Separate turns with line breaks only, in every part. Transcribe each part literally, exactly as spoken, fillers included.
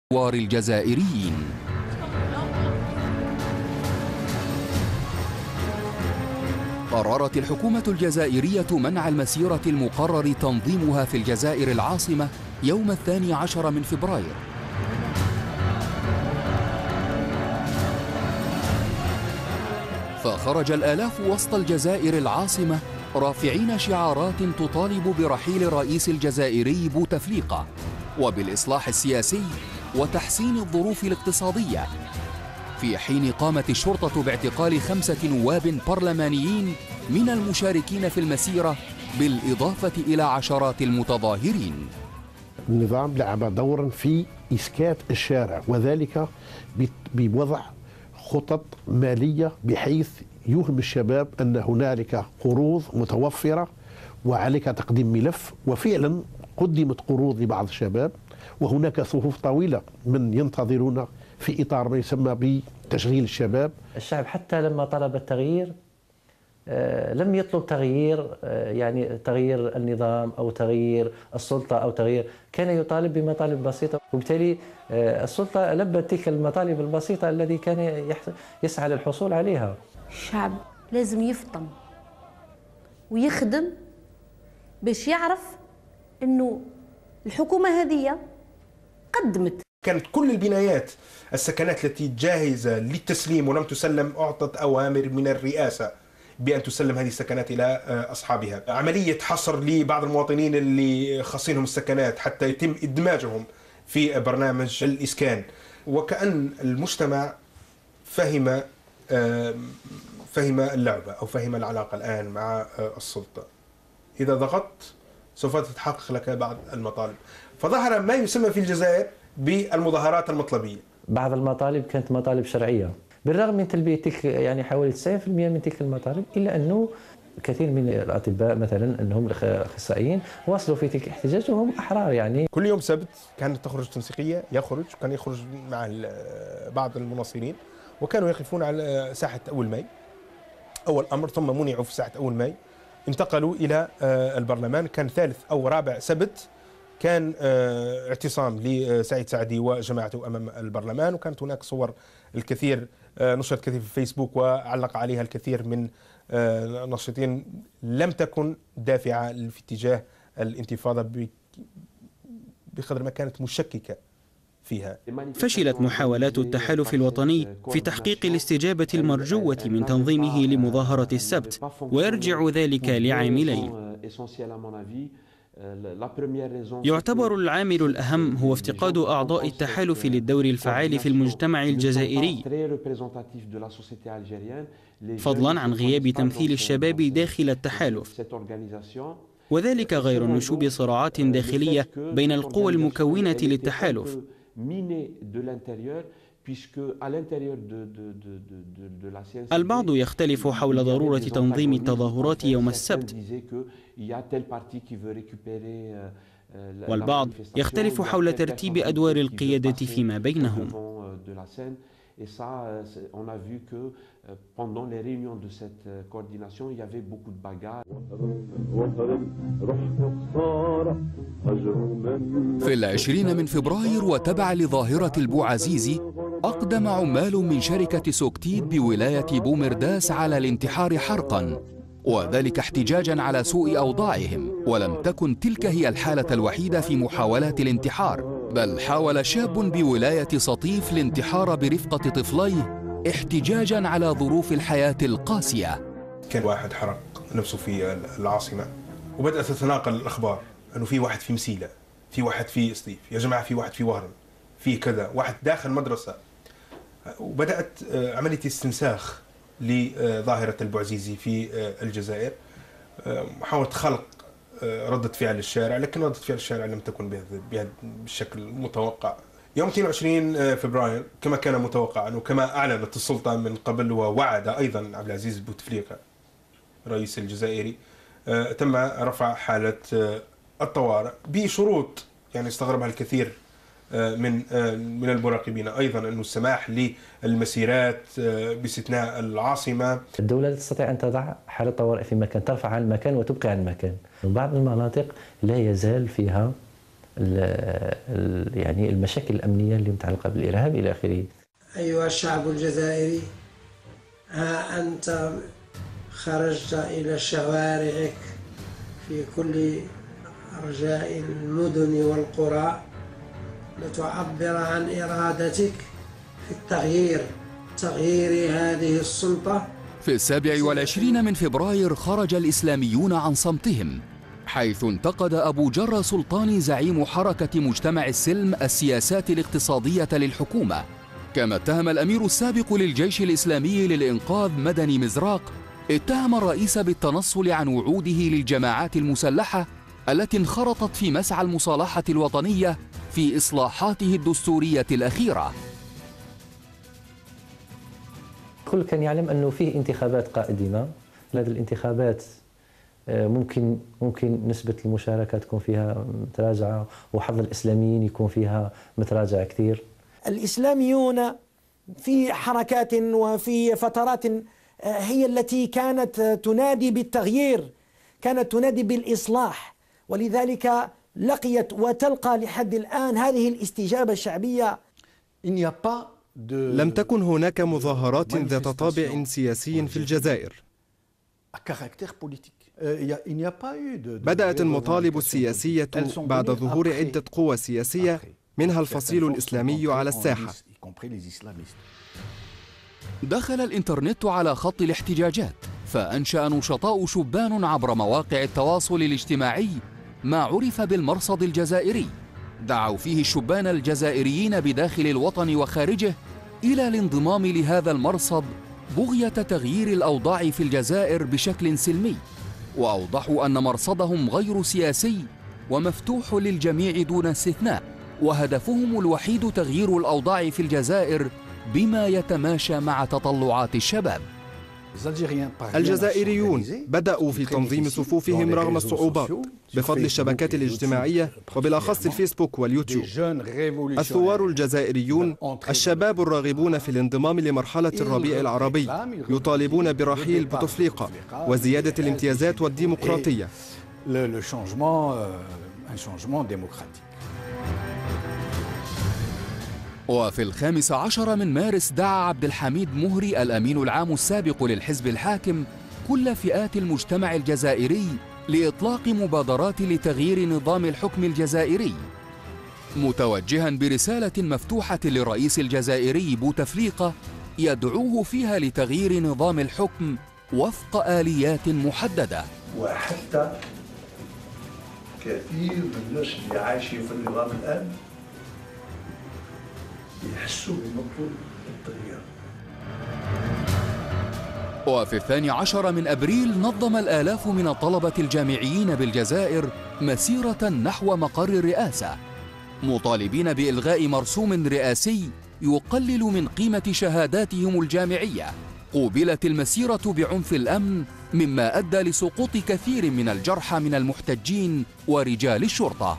الثوار الجزائريين. قررت الحكومة الجزائرية منع المسيرة المقرر تنظيمها في الجزائر العاصمة يوم الثاني عشر من فبراير. فخرج الآلاف وسط الجزائر العاصمة رافعين شعارات تطالب برحيل الرئيس الجزائري بوتفليقة وبالإصلاح السياسي وتحسين الظروف الاقتصادية، في حين قامت الشرطة باعتقال خمسة نواب برلمانيين من المشاركين في المسيرة بالإضافة إلى عشرات المتظاهرين.
النظام لعب دورا في إسكات الشارع، وذلك بوضع خطط مالية بحيث يوهم الشباب أن هنالك قروض متوفرة وعليك تقديم ملف، وفعلا قدمت قروض لبعض الشباب، وهناك صفوف طويلة من ينتظرون في إطار ما يسمى بتشغيل الشباب.
الشعب حتى لما طلب التغيير لم يطلب تغيير يعني تغيير النظام أو تغيير السلطة أو تغيير، كان يطالب بمطالب بسيطة، وبالتالي السلطة لبت تلك المطالب البسيطة التي كان يسعى للحصول عليها.
الشعب لازم يفطن ويخدم باش يعرف أنه الحكومة هذه قدمت.
كانت كل البنايات السكنات التي جاهزة للتسليم ولم تسلم أعطت أوامر من الرئاسة بأن تسلم هذه السكنات إلى أصحابها. عملية حصر لبعض المواطنين اللي خاصينهم السكنات حتى يتم إدماجهم في برنامج الإسكان، وكأن المجتمع فهم فهم اللعبة أو فهم العلاقة الآن مع السلطة. إذا ضغطت سوف تتحقق لك بعض المطالب، فظهر ما يسمى في الجزائر بالمظاهرات المطلبية.
بعض المطالب كانت مطالب شرعية، بالرغم من تلبية تلك يعني حوالي تسعين بالمئة من تلك المطالب، إلا أنه كثير من الأطباء مثلا أنهم الأخصائيين واصلوا في تلك الاحتجاج وهم أحرار. يعني
كل يوم سبت كانت تخرج تنسيقية، يخرج كان يخرج مع بعض المناصرين، وكانوا يقفون على ساحة أول ماي أول أمر، ثم منعوا في ساحة أول ماي، انتقلوا إلى البرلمان. كان ثالث أو رابع سبت كان اعتصام لسعيد سعدي وجماعته أمام البرلمان، وكانت هناك صور الكثير نشرت كثير في الفيسبوك وعلق عليها الكثير من الناشطين، لم تكن دافعة في اتجاه الانتفاضة بقدر ما كانت مشككة فيها.
فشلت محاولات التحالف الوطني في تحقيق الاستجابة المرجوة من تنظيمه لمظاهرة السبت، ويرجع ذلك لعاملين. يعتبر العامل الأهم هو افتقاد أعضاء التحالف للدور الفعال في المجتمع الجزائري، فضلا عن غياب تمثيل الشباب داخل التحالف، وذلك غير نشوب صراعات داخلية بين القوى المكونة للتحالف. البعض يختلف حول ضرورة تنظيم التظاهرات يوم السبت، والبعض يختلف حول ترتيب أدوار القيادة فيما بينهم.
Et ça, on a vu que pendant les réunions de cette coordination, il y avait beaucoup de bagarres.
في العشرين من فبراير وتبع لظاهرة البوعزيزي، أقدم عمال من شركة سوكتيد بولاية بومرداس على الانتحار حرقاً، وذلك احتجاجاً على سوء أوضاعهم. ولم تكن تلك هي الحالة الوحيدة في محاولات الانتحار، بل حاول شاب بولاية سطيف الانتحار برفقة طفليه احتجاجاً على ظروف الحياة القاسية.
كان واحد حرق نفسه في العاصمة، وبدأت تتناقل الأخبار أنه في واحد في مسيلة، في واحد في سطيف، يا جماعة في واحد في وهران، في كذا، واحد داخل مدرسة. وبدأت عملية استنساخ لظاهرة البوعزيزي في الجزائر، محاولة خلق ردة فعل الشارع، لكن ردة فعل الشارع لم تكن بهذا بالشكل المتوقع. يوم اثنين وعشرين فبراير كما كان متوقعا وكما أعلنت السلطة من قبل ووعد أيضا عبد العزيز بوتفليقة الرئيس الجزائري، تم رفع حالة الطوارئ بشروط يعني استغربها الكثير من من المراقبين، ايضا انه السماح للمسيرات باستثناء العاصمه.
الدوله لا تستطيع ان تضع حاله طوارئ في مكان، ترفع عن المكان وتبقي عن المكان. بعض المناطق لا يزال فيها يعني المشاكل الأمنية اللي متعلقة بالإرهاب إلى آخره.
أيها الشعب الجزائري، ها أنت خرجت إلى شوارعك في كل أرجاء المدن والقرى لتعبر عن إرادتك في التغيير تغيير هذه السلطة.
في السابع والعشرين من فبراير خرج الإسلاميون عن صمتهم، حيث انتقد أبو جرة سلطاني زعيم حركة مجتمع السلم السياسات الاقتصادية للحكومة. كما اتهم الأمير السابق للجيش الإسلامي للإنقاذ مدني مزراق اتهم الرئيس بالتنصل عن وعوده للجماعات المسلحة التي انخرطت في مسعى المصالحة الوطنية في إصلاحاته الدستورية الأخيرة.
الكل كان يعلم أنه فيه انتخابات قادمة. هذه الانتخابات ممكن ممكن نسبة المشاركة تكون فيها متراجعة، وحظ الإسلاميين يكون فيها متراجع كثير.
الإسلاميون في حركات وفي فترات هي التي كانت تنادي بالتغيير، كانت تنادي بالإصلاح، ولذلك لقيت وتلقى لحد الآن هذه الاستجابة الشعبية.
لم تكن هناك مظاهرات ذات طابع سياسي في الجزائر. بدأت المطالب السياسية بعد ظهور عدة قوى سياسية منها الفصيل الإسلامي على الساحة.
دخل الإنترنت على خط الاحتجاجات، فأنشأ نشطاء شبان عبر مواقع التواصل الاجتماعي ما عرف بالمرصد الجزائري، دعوا فيه الشبان الجزائريين بداخل الوطن وخارجه إلى الانضمام لهذا المرصد بغية تغيير الأوضاع في الجزائر بشكل سلمي، وأوضحوا أن مرصدهم غير سياسي ومفتوح للجميع دون استثناء، وهدفهم الوحيد تغيير الأوضاع في الجزائر بما يتماشى مع تطلعات الشباب.
الجزائريون بدأوا في تنظيم صفوفهم رغم الصعوبات بفضل الشبكات الاجتماعية وبالأخص الفيسبوك واليوتيوب. الثوار الجزائريون الشباب الراغبون في الانضمام لمرحلة الربيع العربي يطالبون برحيل بوتفليقة وزيادة الامتيازات والديمقراطية.
وفي الخامس عشر من مارس دعا عبد الحميد مهري الأمين العام السابق للحزب الحاكم كل فئات المجتمع الجزائري لإطلاق مبادرات لتغيير نظام الحكم الجزائري، متوجها برسالة مفتوحة للرئيس الجزائري بوتفليقة يدعوه فيها لتغيير نظام الحكم وفق آليات محددة.
وحتى كثير من الناس اللي عايشين في النظام الآن يحسوا بمطلوب التغيير.
وفي الثاني عشر من أبريل نظم الآلاف من الطلبة الجامعيين بالجزائر مسيرة نحو مقر الرئاسة، مطالبين بإلغاء مرسوم رئاسي يقلل من قيمة شهاداتهم الجامعية. قوبلت المسيرة بعنف الأمن مما أدى لسقوط كثير من الجرحى من المحتجين ورجال الشرطة.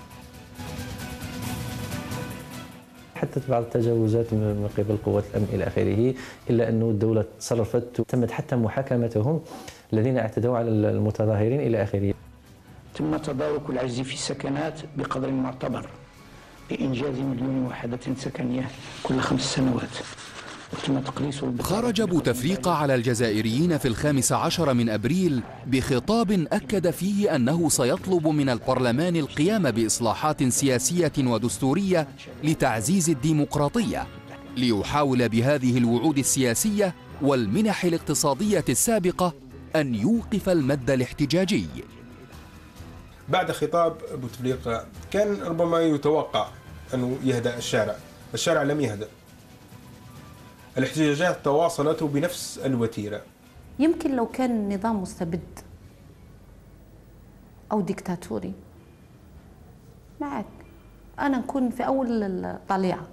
حتى بعض التجاوزات من قبل قوات الأمن إلى آخره، إلا أن الدولة تصرفت وتمت حتى محاكمتهم الذين اعتدوا على المتظاهرين إلى آخره.
تم تدارك العجز في السكنات بقدر معتبر بإنجاز مليون وحدة سكنية كل خمس سنوات.
خرج بوتفليقة على الجزائريين في الخامس عشر من أبريل بخطاب أكد فيه أنه سيطلب من البرلمان القيام بإصلاحات سياسية ودستورية لتعزيز الديمقراطية، ليحاول بهذه الوعود السياسية والمنح الاقتصادية السابقة أن يوقف المد الاحتجاجي.
بعد خطاب بوتفليقة كان ربما يتوقع أنه يهدأ الشارع، الشارع لم يهدأ. الاحتجاجات تواصلت بنفس الوتيرة.
يمكن لو كان النظام مستبد أو ديكتاتوري معك أنا نكون في أول الطليعة.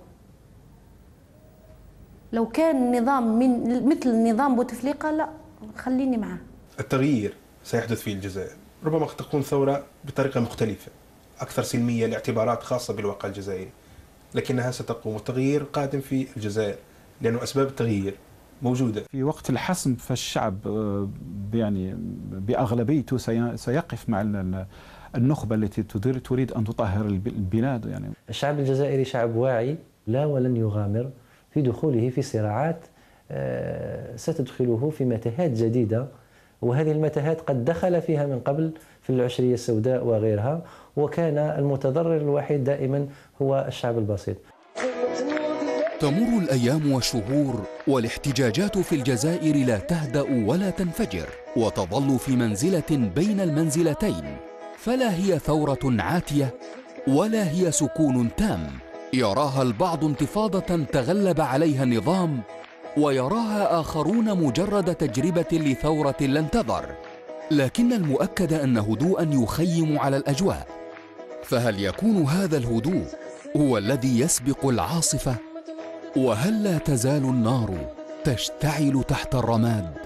لو كان نظام من مثل نظام بوتفليقة لا خليني معه.
التغيير سيحدث في الجزائر، ربما قد تكون ثورة بطريقة مختلفة أكثر سلمية لاعتبارات خاصة بالواقع الجزائري، لكنها ستقوم. التغيير قادم في الجزائر لأنه أسباب التغيير موجودة.
في وقت الحسم فالشعب يعني بأغلبيته سيقف مع النخبة التي تريد أن تطهر البلاد. يعني
الشعب الجزائري شعب واعي، لا ولن يغامر في دخوله في صراعات ستدخله في متاهات جديدة، وهذه المتاهات قد دخل فيها من قبل في العشرية السوداء وغيرها، وكان المتضرر الوحيد دائما هو الشعب البسيط.
تمر الأيام والشهور والاحتجاجات في الجزائر لا تهدأ ولا تنفجر، وتظل في منزلة بين المنزلتين، فلا هي ثورة عاتية ولا هي سكون تام. يراها البعض انتفاضة تغلب عليها النظام، ويراها آخرون مجرد تجربة لثورة لن تضر، لكن المؤكد أن هدوءا يخيم على الأجواء. فهل يكون هذا الهدوء هو الذي يسبق العاصفة؟ وهل لا تزال النار تشتعل تحت الرماد؟